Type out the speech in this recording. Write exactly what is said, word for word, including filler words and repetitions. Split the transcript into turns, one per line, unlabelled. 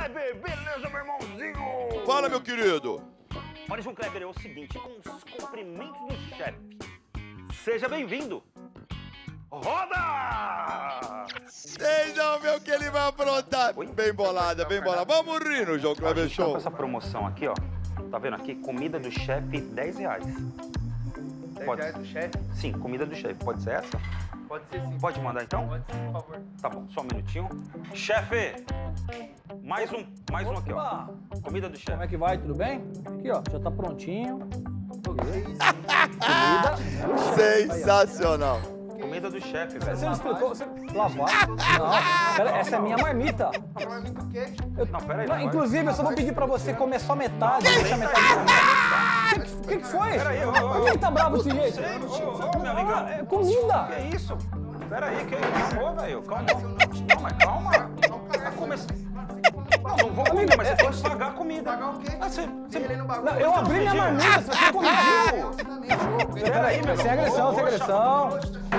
Kleber, beleza, meu irmãozinho?
Fala, meu querido.
Olha, João Kleber, é o seguinte, com os cumprimentos do chefe, seja bem-vindo. Roda!
Vocês não vê o que ele vai aprontar.
Oi?
Bem bolada, bem bolada. Vamos rir no João Kleber
Tá
Show.
com essa promoção aqui, ó. Tá vendo aqui? Comida do chefe, dez reais.
dez
Pode.
reais do chefe?
Sim, comida do chefe. Pode ser essa?
Pode ser sim.
Pode mandar então?
Pode ser, por favor.
Tá bom, só um minutinho. Chefe! Mais um, mais um aqui, ó.
Opa!
Comida do
Como é
chefe.
que vai? Tudo bem? Aqui, ó, já tá prontinho.
Sensacional.
Comida do chefe,
Você
velho.
não explicou? Você... Lavar? Não, pera, essa é minha marmita. Eu...
Não, pera aí.
Não,
vai.
inclusive, eu só vou pedir pra você comer só metade. Deixa metade pra mim. O que, que foi?
Pera aí, ô, ô,
Por que ele tá bravo desse jeito?
Sei, ô, ô, meu amigão.
Ah, é comida.
Que isso? Pera aí, que isso? Ô, velho, calma. Não, mas calma. Tá começando. Não, não vou comer, mas você tem que pagar a comida.
Pagar o quê?
Ah, você, você...
Não, eu abri minha marmita, você tá comidinho.
Pera aí, meu
Sem agressão, sem agressão.